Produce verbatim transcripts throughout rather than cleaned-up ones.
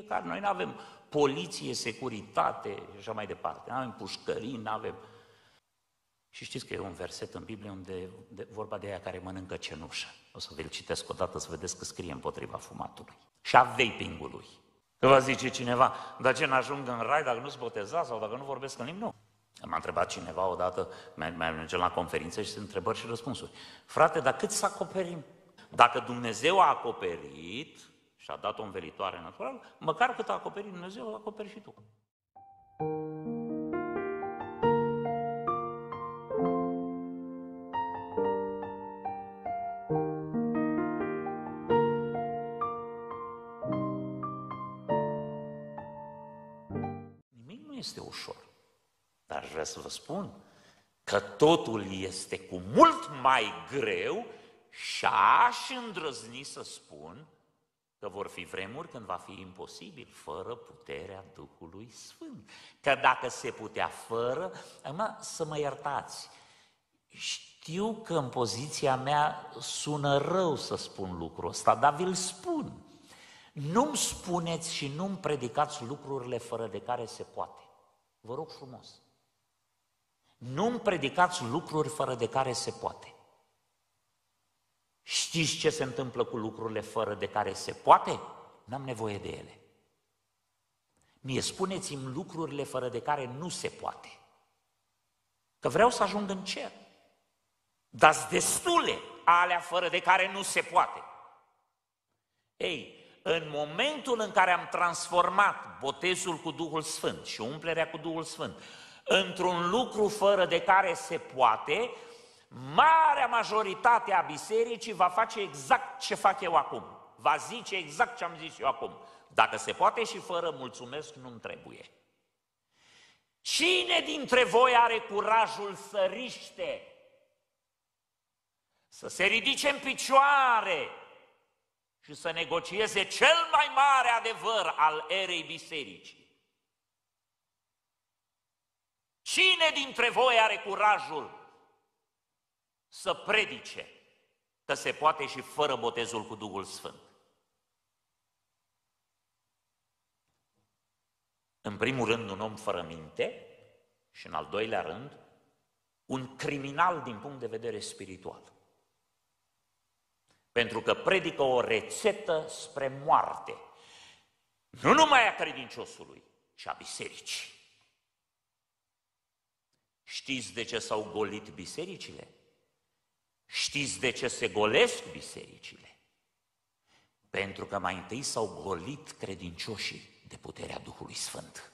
fiecare. Noi nu avem poliție, securitate și așa mai departe. Nu avem pușcării, nu avem... Și știți că e un verset în Biblie unde de, vorba de aia care mănâncă cenușă. O să vi-l citesc o dată să vedeți că scrie împotriva fumatului și a vaping-ului. Că va zice cineva, dar ce n-ajung în rai dacă nu sunt botezat sau dacă nu vorbesc în limbi? Nu. M-a întrebat cineva odată, mai mergem la conferință și sunt întrebări și răspunsuri. Frate, dar cât să acoperim? Dacă Dumnezeu a acoperit și a dat o învelitoare naturală, măcar cât a acoperit Dumnezeu, acoperi și tu. Nimic nu este ușor. Dar aș vrea să vă spun că totul este cu mult mai greu și aș îndrăzni să spun că vor fi vremuri când va fi imposibil fără puterea Duhului Sfânt. Că dacă se putea fără, acum să mă iertați, știu că în poziția mea sună rău să spun lucrul ăsta, dar vi-l spun. Nu-mi spuneți și nu-mi predicați lucrurile fără de care se poate. Vă rog frumos. Nu-mi predicați lucruri fără de care se poate. Știți ce se întâmplă cu lucrurile fără de care se poate? N-am nevoie de ele. Mie spuneți-mi lucrurile fără de care nu se poate. Că vreau să ajung în cer. Dar-s destule alea fără de care nu se poate. Ei, în momentul în care am transformat botezul cu Duhul Sfânt și umplerea cu Duhul Sfânt într-un lucru fără de care se poate, marea majoritate a bisericii va face exact ce fac eu acum. Va zice exact ce am zis eu acum. Dacă se poate și fără, mulțumesc, nu-mi trebuie. Cine dintre voi are curajul să riște, să se ridice în picioare și să negocieze cel mai mare adevăr al erei bisericii? Cine dintre voi are curajul să predice că se poate și fără botezul cu Duhul Sfânt? În primul rând, un om fără minte și în al doilea rând, un criminal din punct de vedere spiritual. Pentru că predică o rețetă spre moarte, nu numai a credinciosului, ci a bisericii. Știți de ce s-au golit bisericile? Știți de ce se golesc bisericile? Pentru că mai întâi s-au golit credincioșii de puterea Duhului Sfânt.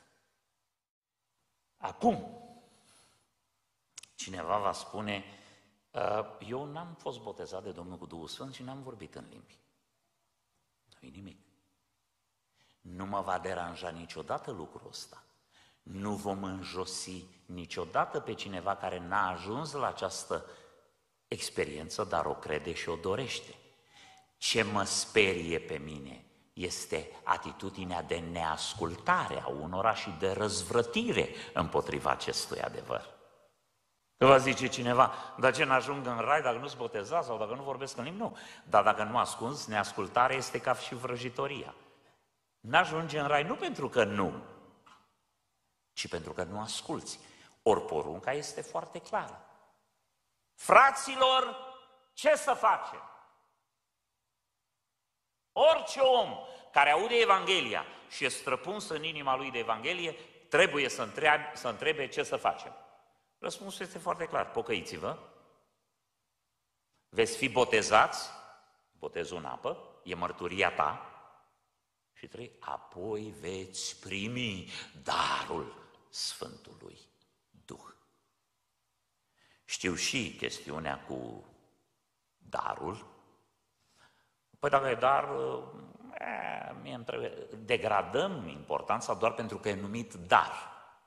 Acum, cineva va spune, eu n-am fost botezat de Domnul cu Duhul Sfânt și n-am vorbit în limbi. Nu-i nimic. Nu mă va deranja niciodată lucrul ăsta. Nu vom înjosi niciodată pe cineva care n-a ajuns la această experiență, dar o crede și o dorește. Ce mă sperie pe mine este atitudinea de neascultare a unora și de răzvrătire împotriva acestui adevăr. Că va zice cineva, dar ce n-ajung în rai dacă nu sunt botezat sau dacă nu vorbesc în limbi? Nu. Dar dacă nu asculți, neascultarea este ca și vrăjitoria. N-ajunge în rai nu pentru că nu, ci pentru că nu asculți. Ori porunca este foarte clară. Fraților, ce să facem? Orice om care aude Evanghelia și e străpuns în inima lui de Evanghelie, trebuie să întrebe, să întrebe ce să facem. Răspunsul este foarte clar. Pocăiți-vă, veți fi botezați, botezul în apă, e mărturia ta, și trei, apoi veți primi darul Sfântului Duh. Știu și chestiunea cu darul. Păi dacă e dar, e, mie îmi trebuie, degradăm importanța doar pentru că e numit dar.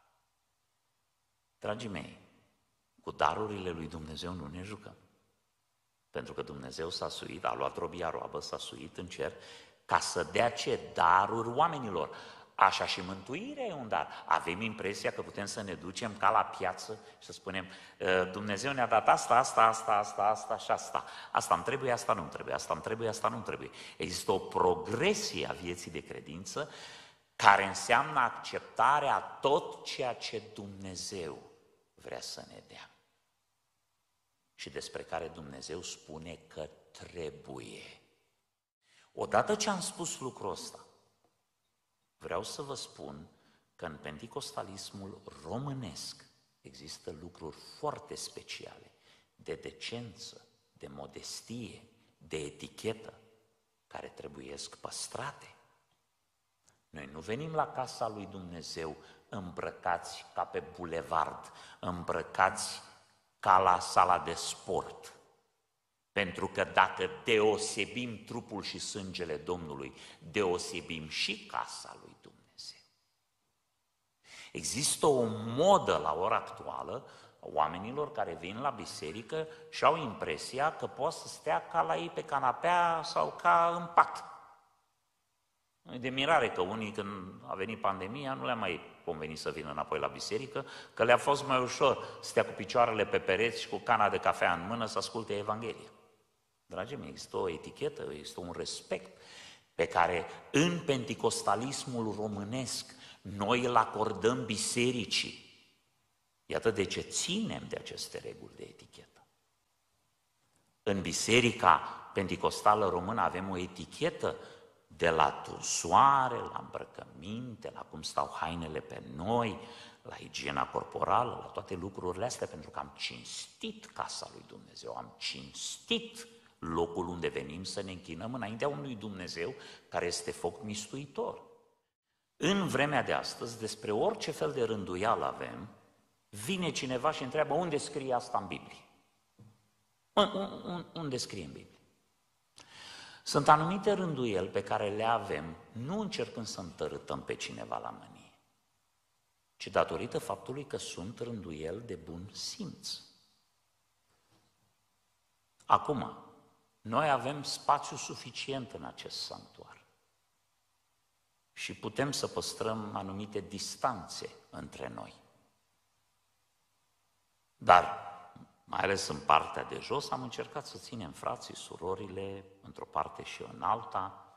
Dragii mei, cu darurile lui Dumnezeu nu ne jucăm. Pentru că Dumnezeu s-a suit, a luat robia roabă, s-a suit în cer ca să dea ce? Daruri oamenilor. Așa și mântuirea e un dar. Avem impresia că putem să ne ducem ca la piață și să spunem Dumnezeu ne-a dat asta, asta, asta, asta, asta și asta. Asta îmi trebuie, asta nu-mi trebuie, asta îmi trebuie, asta nu-mi trebuie. Există o progresie a vieții de credință care înseamnă acceptarea tot ceea ce Dumnezeu vrea să ne dea și despre care Dumnezeu spune că trebuie. Odată ce am spus lucrul ăsta, vreau să vă spun că în penticostalismul românesc există lucruri foarte speciale, de decență, de modestie, de etichetă, care trebuiesc păstrate. Noi nu venim la casa lui Dumnezeu îmbrăcați ca pe bulevard, îmbrăcați ca la sala de sport. Pentru că dacă deosebim trupul și sângele Domnului, deosebim și casa lui Dumnezeu. Există o modă la ora actuală a oamenilor care vin la biserică și au impresia că pot să stea ca la ei pe canapea sau ca în pat. Nu e de mirare că unii, când a venit pandemia, nu le-a mai convenit să vină înapoi la biserică, că le-a fost mai ușor să stea cu picioarele pe pereți și cu cana de cafea în mână să asculte Evanghelia. Dragii mei, există o etichetă, există un respect pe care în penticostalismul românesc noi îl acordăm bisericii. Iată de ce ținem de aceste reguli de etichetă. În biserica penticostală română avem o etichetă de la tunsoare, la îmbrăcăminte, la cum stau hainele pe noi, la igiena corporală, la toate lucrurile astea, pentru că am cinstit casa lui Dumnezeu, am cinstit locul unde venim să ne închinăm înaintea unui Dumnezeu care este foc mistuitor. În vremea de astăzi, despre orice fel de rânduială avem, vine cineva și întreabă unde scrie asta în Biblie. Unde scrie în Biblie? Sunt anumite rânduieli pe care le avem, nu încercând să întărâtăm pe cineva la mânie, ci datorită faptului că sunt rânduieli de bun simț. Acum, noi avem spațiu suficient în acest sanctuar și putem să păstrăm anumite distanțe între noi. Dar, mai ales în partea de jos, am încercat să ținem frații, surorile, într-o parte și în alta,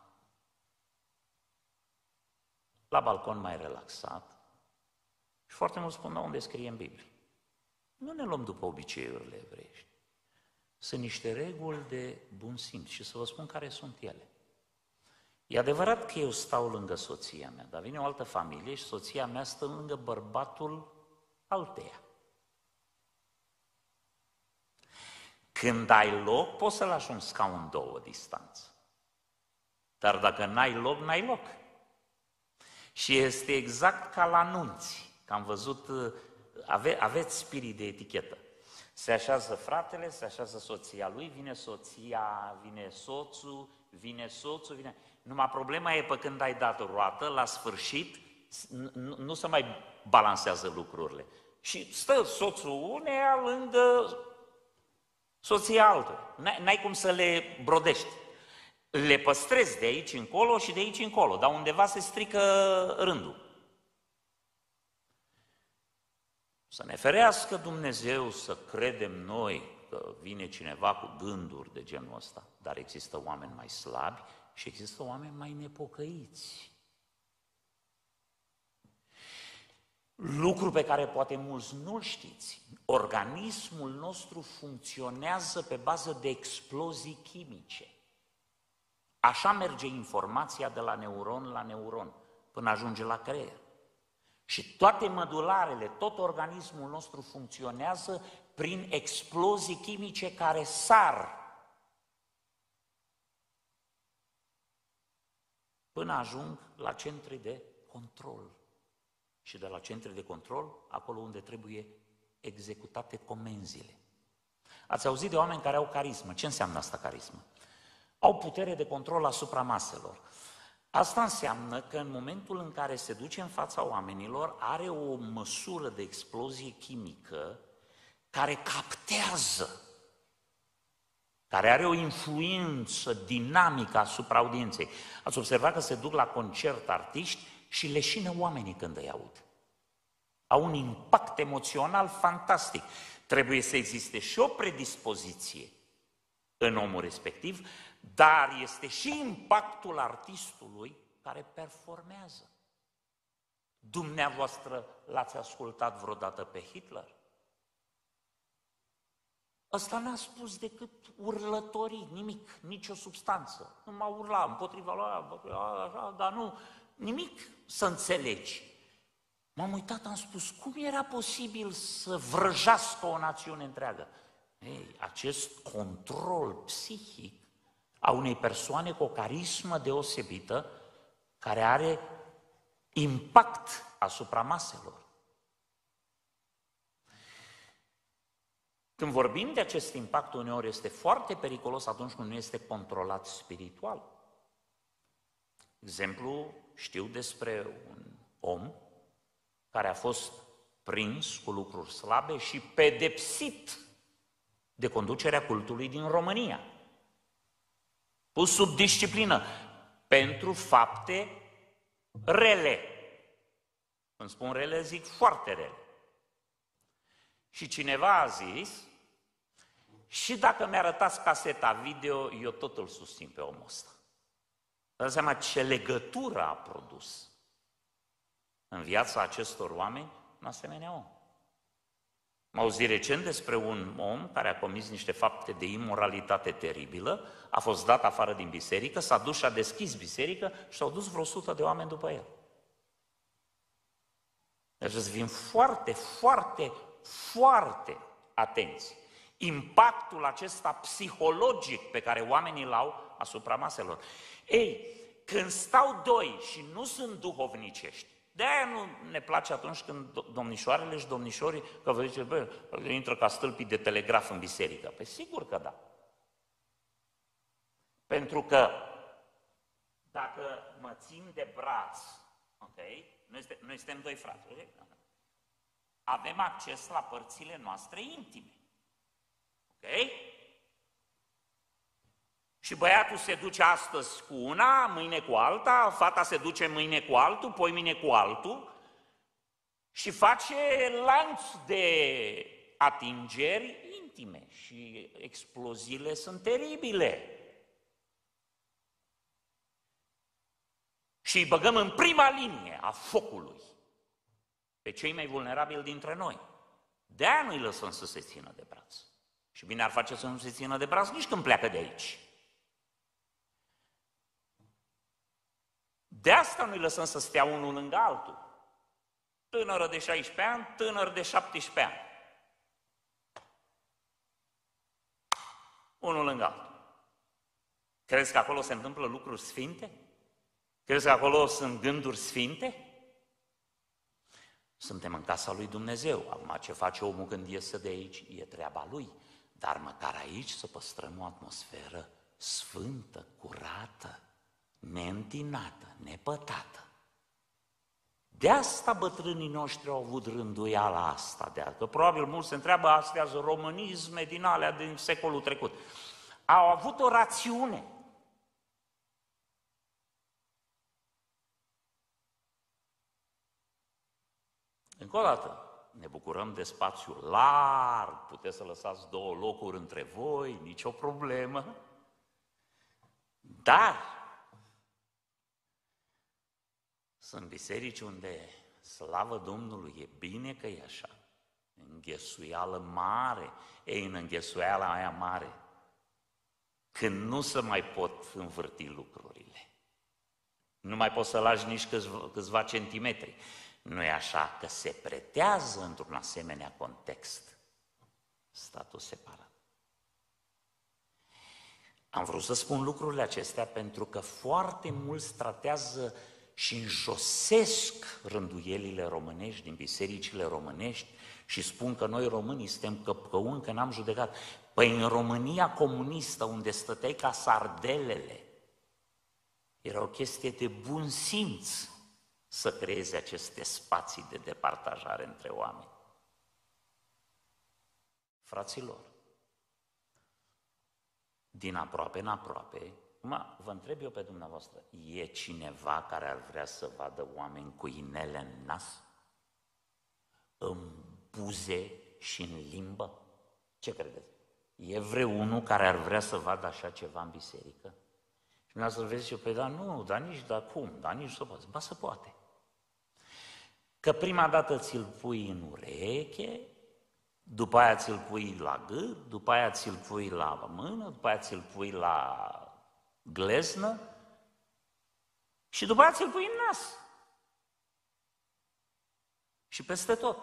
la balcon mai relaxat. Și foarte mult spun, da, unde scrie în Biblie? Nu ne luăm după obiceiurile evreiești. Sunt niște reguli de bun simț și să vă spun care sunt ele. E adevărat că eu stau lângă soția mea, dar vine o altă familie și soția mea stă lângă bărbatul alteia. Când ai loc, poți să lași un scaun două distanță. Dar dacă n-ai loc, n-ai loc. Și este exact ca la nunți, că am văzut, ave, aveți spirit de etichetă. Se așează fratele, se așează soția lui, vine soția, vine soțul, vine soțul, vine... Numai problema e pe când ai dat roată, la sfârșit, nu, nu se mai balansează lucrurile. Și stă soțul uneia lângă soția altă. N-ai cum să le brodești. Le păstrezi de aici încolo și de aici încolo, dar undeva se strică rândul. Să ne ferească Dumnezeu să credem noi că vine cineva cu gânduri de genul ăsta, dar există oameni mai slabi și există oameni mai nepocăiți. Lucru pe care poate mulți nu știți, organismul nostru funcționează pe bază de explozii chimice. Așa merge informația de la neuron la neuron, până ajunge la creier. Și toate mădularele, tot organismul nostru funcționează prin explozii chimice care sar până ajung la centri de control. Și de la centri de control, acolo unde trebuie executate comenzile. Ați auzit de oameni care au carismă. Ce înseamnă asta carismă? Au putere de control asupra maselor. Asta înseamnă că în momentul în care se duce în fața oamenilor, are o măsură de explozie chimică care captează, care are o influență dinamică asupra audienței. Ați observat că se duc la concert artiști și leșină oamenii când îi aud. Au un impact emoțional fantastic. Trebuie să existe și o predispoziție în omul respectiv, dar este și impactul artistului care performează. Dumneavoastră l-ați ascultat vreodată pe Hitler? Ăsta n-a spus decât urlătorii, nimic, nicio substanță. Nu m-a urlat împotriva lui, împotriva așa, dar nu, nimic să înțelegi. M-am uitat, am spus, cum era posibil să vrăjească o națiune întreagă? Ei, acest control psihic a unei persoane cu o carismă deosebită, care are impact asupra maselor. Când vorbim de acest impact, uneori este foarte periculos atunci când nu este controlat spiritual. Exemplu, știu despre un om care a fost prins cu lucruri slabe și pedepsit de conducerea cultului din România, pus sub disciplină pentru fapte rele. Când spun rele, zic foarte rele. Și cineva a zis, și dacă mi-arătați caseta video, eu tot îl susțin pe omul ăsta. Dați seama ce legătură a produs în viața acestor oameni un asemenea om. Am auzit recent despre un om care a comis niște fapte de imoralitate teribilă, a fost dat afară din biserică, s-a dus și a deschis biserică și s-au dus vreo sută de oameni după el. Deci să fim foarte, foarte, foarte atenți. Impactul acesta psihologic pe care oamenii îl au asupra maselor. Ei, când stau doi și nu sunt duhovnicești, de-aia nu ne place atunci când domnișoarele și domnișorii, că vă zice, bă, intră ca stâlpii de telegraf în biserică. Păi sigur că da. Pentru că dacă mă țin de braț, ok? Noi, este, noi suntem doi frați, okay? Avem acces la părțile noastre intime. Ok? Și băiatul se duce astăzi cu una, mâine cu alta, fata se duce mâine cu altul, poi mâine cu altul și face lanț de atingeri intime și exploziile sunt teribile. Și îi băgăm în prima linie a focului pe cei mai vulnerabili dintre noi. De-aia nu îi lăsăm să se țină de braț. Și bine ar face să nu se țină de braț nici când pleacă de aici. De asta nu îi lăsăm să stea unul lângă altul. Tânără de șaisprezece ani, tânăr de șaptesprezece ani. Unul lângă altul. Crezi că acolo se întâmplă lucruri sfinte? Crezi că acolo sunt gânduri sfinte? Suntem în casa lui Dumnezeu. Acum ce face omul când iese de aici e treaba lui. Dar măcar aici să păstrăm o atmosferă sfântă, curată, neîntinată, nepătată. De asta bătrânii noștri au avut rânduiala asta, de că probabil mulți se întreabă, astea sunt românisme din alea din secolul trecut. Au avut o rațiune. Încă o dată, ne bucurăm de spațiu larg, puteți să lăsați două locuri între voi, nicio problemă. Dar sunt biserici unde, slavă Domnului, e bine că e așa, înghesuială mare, ei în înghesuiala aia mare, când nu se mai pot învârti lucrurile, nu mai poți să lași nici câțiva, câțiva centimetri. Nu e așa că se pretează într-un asemenea context statul separat. Am vrut să spun lucrurile acestea pentru că foarte mulți tratează și înjosesc rânduielile românești din bisericile românești și spun că noi românii suntem căpcăuni, că n-am judecat. Păi în România comunistă, unde stăteai ca sardelele, era o chestie de bun simț să creeze aceste spații de departajare între oameni. Fraților, din aproape în aproape, mă, vă întreb eu pe dumneavoastră, e cineva care ar vrea să vadă oameni cu inele în nas, în buze și în limbă? Ce credeți? E vreunul care ar vrea să vadă așa ceva în biserică? Și dumneavoastră vezi și eu, păi da, nu, dar nici, dar cum, dar nici nu se poate. Ba, se poate. că prima dată ți-l pui în ureche, după aia ți-l pui la gât, după aia ți-l pui la mână, după aia ți-l pui la gleznă și după aia ți-l pui în nas. Și peste tot.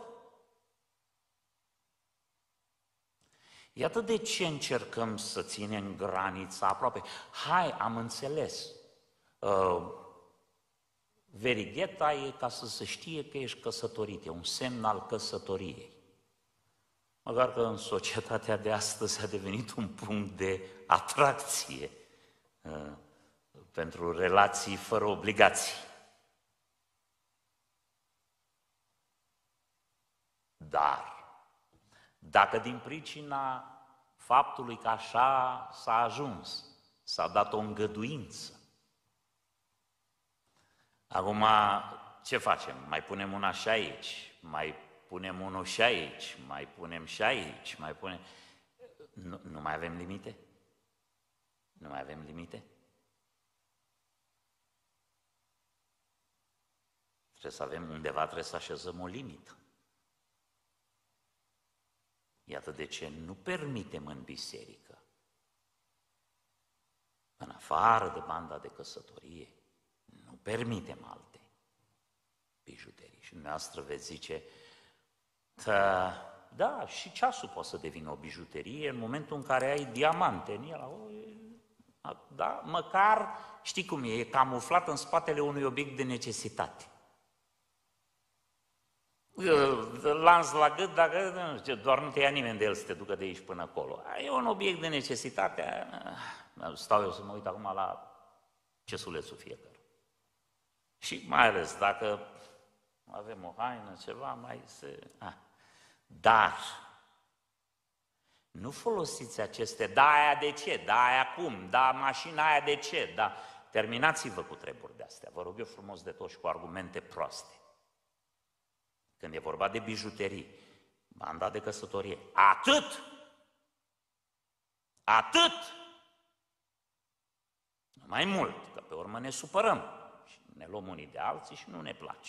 Iată de ce încercăm să ținem granița aproape. Hai, am înțeles. Uh, Verigheta e ca să se știe că ești căsătorit, e un semn al căsătoriei. Măcar că în societatea de astăzi a devenit un punct de atracție uh, pentru relații fără obligații. Dar, dacă din pricina faptului că așa s-a ajuns, s-a dat o îngăduință, acum ce facem? Mai punem una și aici, mai punem unul și aici, mai punem și aici, mai punem... Nu, nu mai avem limite? Nu mai avem limite? Trebuie să avem undeva, trebuie să așezăm o limită. Iată de ce nu permitem în biserică, în afară de banda de căsătorie, nu permitem alte bijuterii. Și dumneavoastră veți zice, da, și ceasul poate să devină o bijuterie în momentul în care ai diamante în el. Da, măcar, știi cum e, e camuflat în spatele unui obiect de necesitate. Lanț la gât, dacă doar nu te ia nimeni de el să te ducă de aici până acolo. E un obiect de necesitate. Stau eu să mă uit acum la cesulețul fiecare. Și mai ales dacă avem o haină, ceva, mai se... Ah. Dar nu folosiți aceste, da, aia de ce, da, aia cum, da, mașina aia de ce, da. Terminați-vă cu treburi de-astea, vă rog eu frumos de tot și cu argumente proaste. Când e vorba de bijuterii, banda de căsătorie, atât, atât, nu mai mult, că pe urmă ne supărăm și ne luăm unii de alții și nu ne place.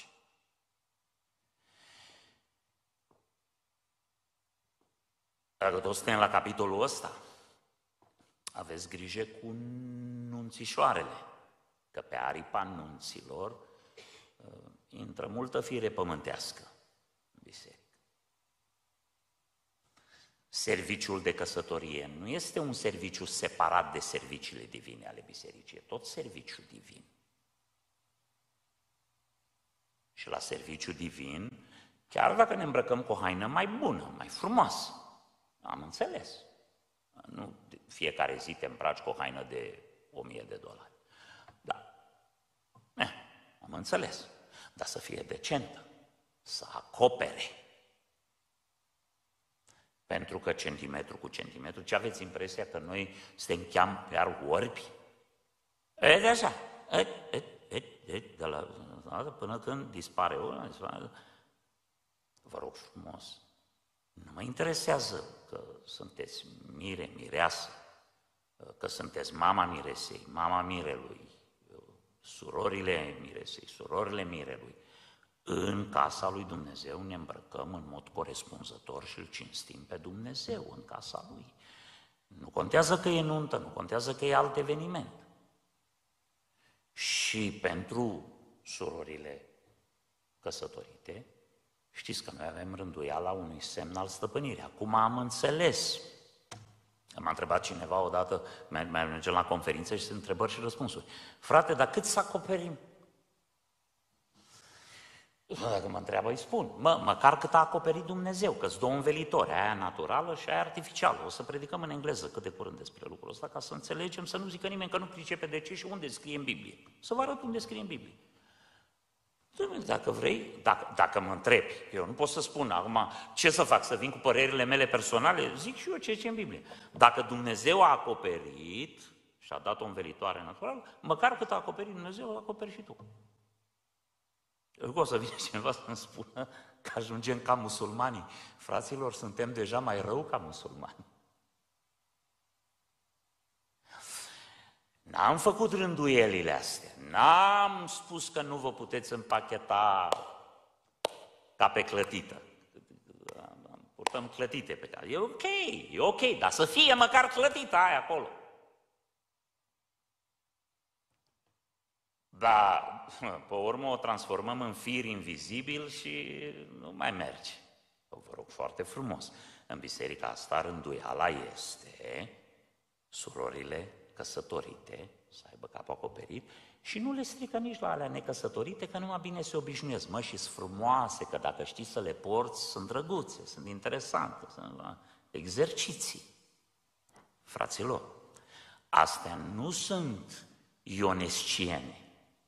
Dacă toți suntem la capitolul ăsta, aveți grijă cu nunțișoarele, că pe aripa nunților uh, intră multă fire pământească în biserică. Serviciul de căsătorie nu este un serviciu separat de serviciile divine ale bisericii, e tot serviciu divin. Și la serviciu divin, chiar dacă ne îmbrăcăm cu o haină mai bună, mai frumoasă, am înțeles. Nu fiecare zi te îmbraci cu o haină de o mie de dolari. Da. Eh, am înțeles. Dar să fie decentă, să acopere. Pentru că centimetru cu centimetru, ce aveți impresia că noi suntem chiar orbi? E de așa. E, e, e, e, de la, până când dispare una, dispare. Vă rog frumos, nu mă interesează că sunteți mire, mireasă, că sunteți mama miresei, mama mirelui, surorile miresei, surorile mirelui. În casa lui Dumnezeu ne îmbrăcăm în mod corespunzător și îl cinstim pe Dumnezeu în casa lui. Nu contează că e nuntă, nu contează că e alt eveniment. Și pentru surorile căsătorite, știți că noi avem rânduiala unui semn al stăpânirii. Acum am înțeles. M-a întrebat cineva odată, mai mergem la conferință și sunt întrebări și răspunsuri. Frate, dar cât să acoperim? Dacă mă întreabă, îi spun, mă, măcar cât a acoperit Dumnezeu, că-s două învelitori, aia naturală și aia artificială. O să predicăm în engleză cât de curând despre lucrul ăsta, ca să înțelegem, să nu zică nimeni că nu pricepe de ce și unde scrie în Biblie. Să vă arăt unde scrie în Biblie. Dacă vrei, dacă, dacă mă întrebi, eu nu pot să spun acum ce să fac, să vin cu părerile mele personale, zic și eu ce e în Biblie. Dacă Dumnezeu a acoperit și a dat o învelitoare naturală, măcar cât a acoperit Dumnezeu, acoperi și tu. Eu o să vină cineva să-mi spună că ajungem ca musulmanii. Fraților, suntem deja mai rău ca musulmani. N-am făcut rânduielile astea, n-am spus că nu vă puteți împacheta ca pe clătită. Purtăm clătite pe care. E ok, e ok, dar să fie măcar clătită aia acolo. Dar, pe urmă, o transformăm în fir invizibil și nu mai merge. Vă rog foarte frumos, în biserica asta rânduiala este surorile căsătorite, să aibă capul acoperit, și nu le strică nici la alea necăsătorite, că numai bine se obișnuiesc. Mă, și-s frumoase, că dacă știi să le porți, sunt drăguțe, sunt interesante, sunt la exerciții. Fraților, astea nu sunt ionesciene.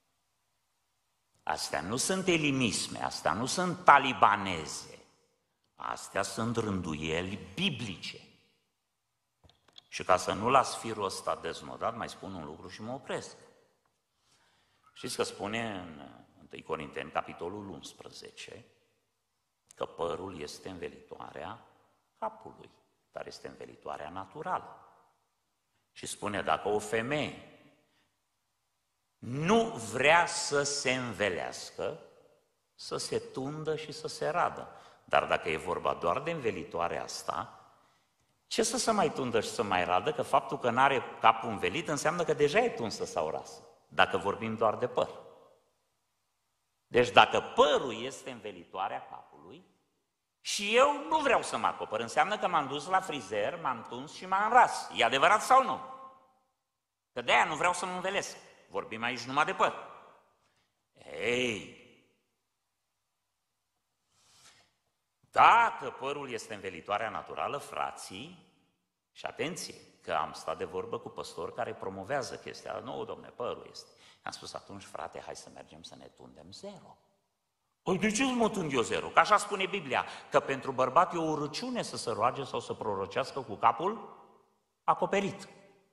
Astea nu sunt elimisme, astea nu sunt talibaneze, astea sunt rânduieli biblice. Și ca să nu las firul ăsta deznodat, mai spun un lucru și mă opresc. Știți că spune în întâi Corinteni, capitolul unsprezece, că părul este învelitoarea capului, dar este învelitoarea naturală. Și spune, dacă o femeie nu vrea să se învelească, să se tundă și să se radă. Dar dacă e vorba doar de învelitoarea asta, ce să se mai tundă și să mai radă? Că faptul că n-are capul învelit înseamnă că deja e tunsă sau rasă, dacă vorbim doar de păr. Deci dacă părul este învelitoarea capului și eu nu vreau să mă acopăr, înseamnă că m-am dus la frizer, m-am tuns și m-am ras. E adevărat sau nu? Că de-aia nu vreau să mă învelesc. Vorbim aici numai de păr. Ei, dacă părul este învelitoarea naturală, frații, și atenție, că am stat de vorbă cu păstori care promovează chestia, nu, domne, părul este. Am spus, atunci, frate, hai să mergem să ne tundem zero. Păi de ce mă tund eu zero? Că așa spune Biblia, că pentru bărbat e o urăciune să se roage sau să prorocească cu capul acoperit.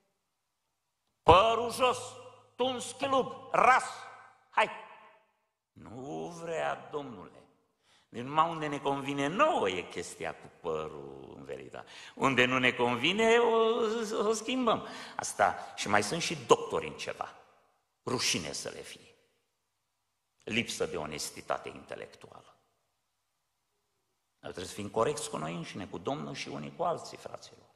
Părul jos, tuns chelub, ras, hai! Nu vrea, domnule. Numai unde ne convine nouă e chestia cu părul învelitat. Unde nu ne convine, o, o schimbăm. Asta, și mai sunt și doctori în ceva. Rușine să le fie. Lipsă de onestitate intelectuală. Noi trebuie să fim corecți cu noi înșine, cu Domnul și unii cu alții, fraților.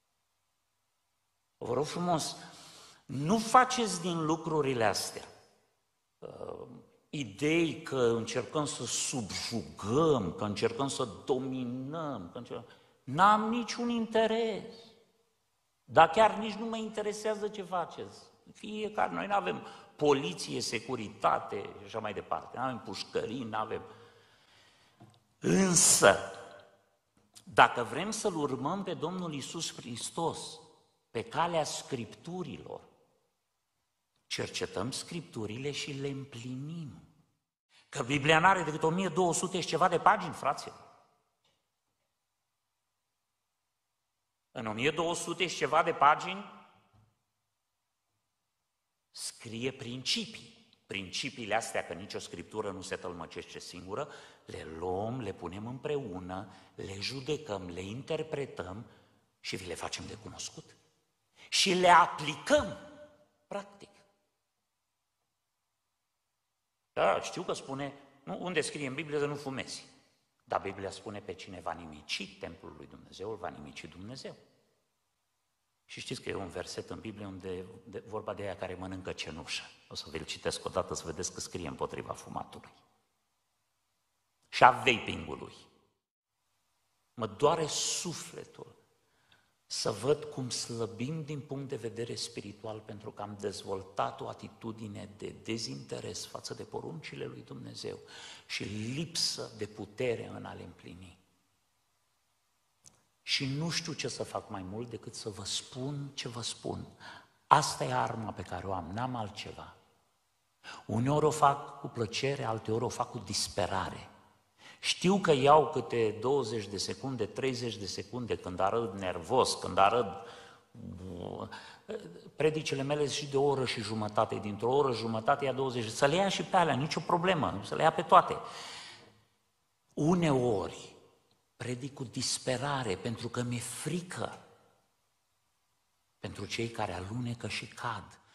Vă rog frumos, nu faceți din lucrurile astea uh, idei că încercăm să subjugăm, că încercăm să dominăm, că încercăm... N-am niciun interes. Dar chiar nici nu mă interesează ce faceți. Fiecare, noi nu avem poliție, securitate și așa mai departe. Nu avem pușcării, nu avem... Însă, dacă vrem să-L urmăm pe Domnul Iisus Hristos pe calea Scripturilor, cercetăm Scripturile și le împlinim. Că Biblia n-are decât o mie două sute și ceva de pagini, fraților. În o mie două sute și ceva de pagini scrie principii. Principiile astea, că nicio Scriptură nu se tălmăcește singură, le luăm, le punem împreună, le judecăm, le interpretăm și vi le facem de cunoscut. Și le aplicăm, practic. Da, știu că spune, nu, unde scrie în Biblie să nu fumezi. Dar Biblia spune pe cine va nimici templul lui Dumnezeu, îl va nimici Dumnezeu. Și știți că e un verset în Biblie unde de, vorba de aia care mănâncă cenușă. O să vi-l citesc o dată să vedeți că scrie împotriva fumatului. Și a vaping-ului. Mă doare sufletul să văd cum slăbim din punct de vedere spiritual pentru că am dezvoltat o atitudine de dezinteres față de poruncile lui Dumnezeu și lipsă de putere în a le împlini. Și nu știu ce să fac mai mult decât să vă spun ce vă spun. Asta e arma pe care o am, n-am altceva. Uneori o fac cu plăcere, alteori o fac cu disperare. Știu că iau câte douăzeci de secunde, treizeci de secunde când arăt nervos, când arăt... Predicile mele și de o oră și jumătate, dintr-o oră jumătate ia douăzeci, să le ia și pe alea, nicio problemă, să le ia pe toate. Uneori predic cu disperare pentru că mi-e frică pentru cei care alunecă și cad.